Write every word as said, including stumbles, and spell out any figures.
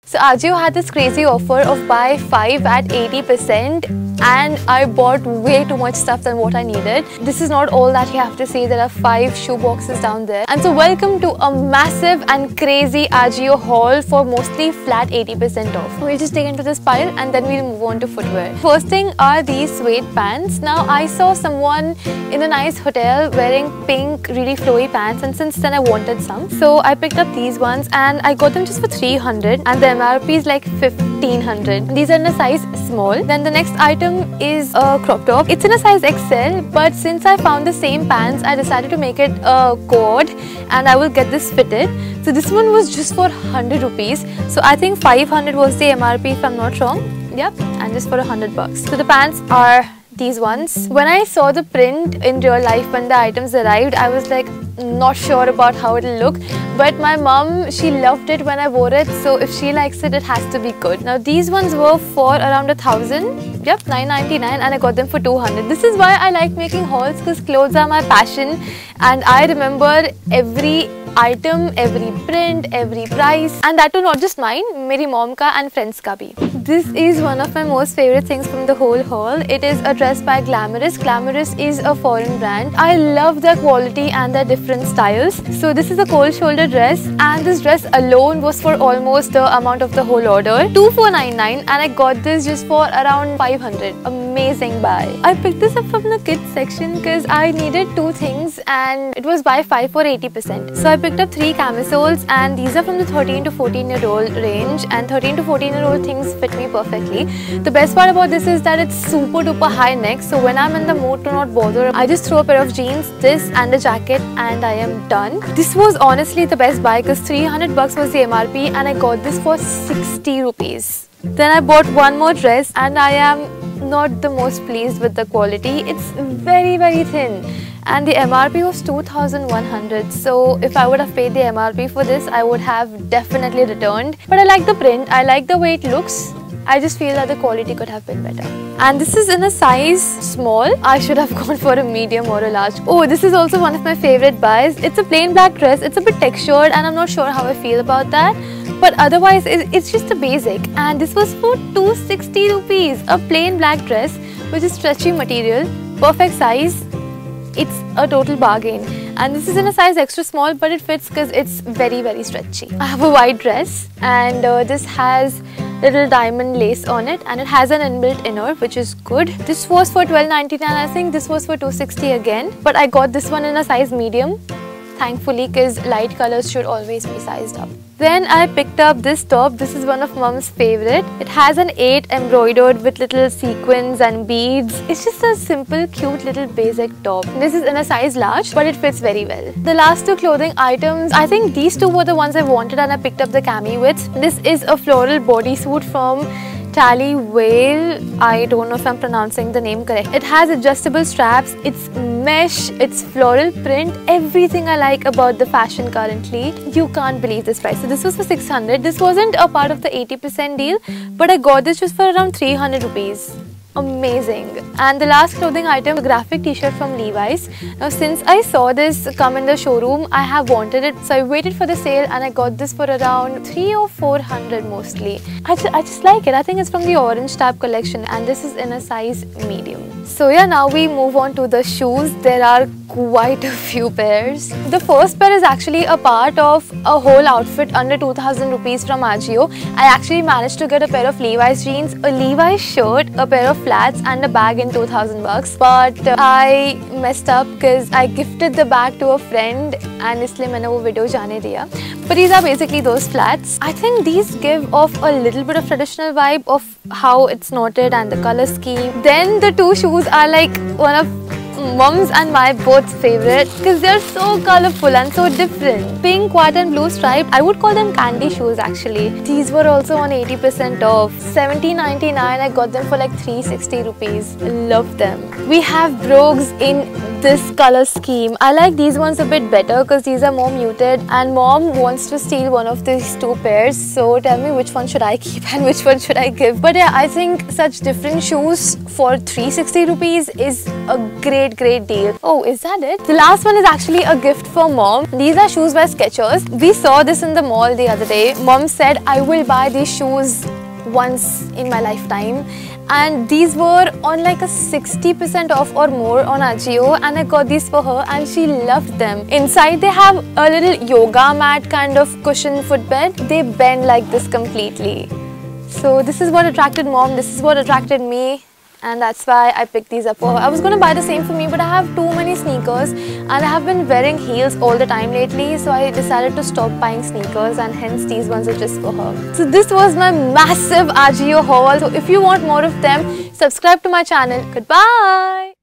So Ajio had this crazy offer of buy five at eighty percent and I bought way too much stuff than what I needed. This is not all that you have to see. There are five shoe boxes down there. And so welcome to a massive and crazy Ajio haul for mostly flat eighty percent off. We'll just dig into this pile and then we'll move on to footwear. First thing are these suede pants. Now I saw someone in a nice hotel wearing pink really flowy pants and since then I wanted some. So I picked up these ones and I got them just for three hundred and the M R P is like fifteen hundred. These are in a size small. Then the next item is a crop top. It's in a size X L, but since I found the same pants, I decided to make it a cord and I will get this fitted. So this one was just for one hundred rupees. So I think five hundred was the M R P if I'm not wrong. Yep, and just for one hundred bucks. So the pants are these ones. When I saw the print in real life when the items arrived, I was like not sure about how it'll look, but my mom, she loved it when I wore it, so if she likes it, it has to be good. Now these ones were for around a thousand, yep, nine ninety-nine, and I got them for two hundred. This is why I like making hauls, because clothes are my passion and I remember every item, every print, every price, and that too not just mine, meri mom ka and friends ka bhi. This is one of my most favorite things from the whole haul. It is a dress by Glamorous. Glamorous is a foreign brand. I love their quality and their different styles. So this is a cold shoulder dress and this dress alone was for almost the amount of the whole order. two four nine nine and I got this just for around five hundred. Amazing buy. I picked this up from the kids section because I needed two things and it was buy five for eighty percent. So I picked up three camisoles and these are from the thirteen to fourteen year old range and thirteen to fourteen year old things fit me perfectly. The best part about this is that it's super duper high neck, so when I'm in the mood to not bother, I just throw a pair of jeans, this and a jacket and I am done. This was honestly the best buy because three hundred bucks was the M R P and I got this for sixty rupees. Then I bought one more dress and I am not the most pleased with the quality. It's very very thin and the M R P was two thousand one hundred, so if I would have paid the M R P for this, I would have definitely returned. But I like the print, I like the way it looks. I just feel that the quality could have been better. And this is in a size small. I should have gone for a medium or a large. Oh, this is also one of my favorite buys. It's a plain black dress. It's a bit textured and I'm not sure how I feel about that. But otherwise, it's just a basic. And this was for two hundred sixty rupees. A plain black dress, which is stretchy material, perfect size. It's a total bargain. And this is in a size extra small, but it fits because it's very, very stretchy. I have a white dress and uh, this has little diamond lace on it and it has an inbuilt inner, which is good. This was for twelve ninety-nine. I think this was for two hundred sixty again, but I got this one in a size medium, thankfully, because light colors should always be sized up. Then I picked up this top. This is one of mom's favorite. It has an eight embroidered with little sequins and beads. It's just a simple, cute little basic top. This is in a size large, but it fits very well. The last two clothing items, I think these two were the ones I wanted and I picked up the cami with. This is a floral bodysuit from Tally Whale. I don't know if I'm pronouncing the name correct. It has adjustable straps, it's mesh, it's floral print, everything I like about the fashion currently. You can't believe this price. So this was for six hundred. This wasn't a part of the eighty percent deal, but I got this just for around three hundred rupees. Amazing. And the last clothing item, a graphic t-shirt from Levi's. Now since I saw this come in the showroom, I have wanted it, so I waited for the sale and I got this for around three or four hundred mostly. I, ju I just like it. I think it's from the Orange Tab collection and this is in a size medium. So yeah, now we move on to the shoes. There are quite a few pairs. The first pair is actually a part of a whole outfit under two thousand rupees from Ajio. I actually managed to get a pair of Levi's jeans, a Levi's shirt, a pair of flats and a bag in two thousand bucks. But uh, I messed up because I gifted the bag to a friend and isliye maine wo video jaane diya. But these are basically those flats. I think these give off a little bit of traditional vibe of how it's knotted and the color scheme. Then the two shoes are like one of mom's and my both favorite because they're so colorful and so different. Pink, white and blue striped. I would call them candy shoes actually. These were also on eighty percent off. seventeen ninety-nine. I got them for like three hundred sixty rupees. Love them. We have brogues in this color scheme. I like these ones a bit better because these are more muted and mom wants to steal one of these two pairs. So tell me which one should I keep and which one should I give. But yeah, I think such different shoes for three hundred sixty rupees is a great great, great deal. Oh, is that it? The last one is actually a gift for mom. These are shoes by Skechers. We saw this in the mall the other day. Mom said, I will buy these shoes once in my lifetime. And these were on like a sixty percent off or more on Ajio, and I got these for her and she loved them. Inside they have a little yoga mat kind of cushion footbed. They bend like this completely. So this is what attracted mom, this is what attracted me, and that's why I picked these up for her. I was going to buy the same for me, but I have too many sneakers and I have been wearing heels all the time lately, so I decided to stop buying sneakers, and hence these ones are just for her. So this was my massive Ajio haul. So if you want more of them, subscribe to my channel. Goodbye!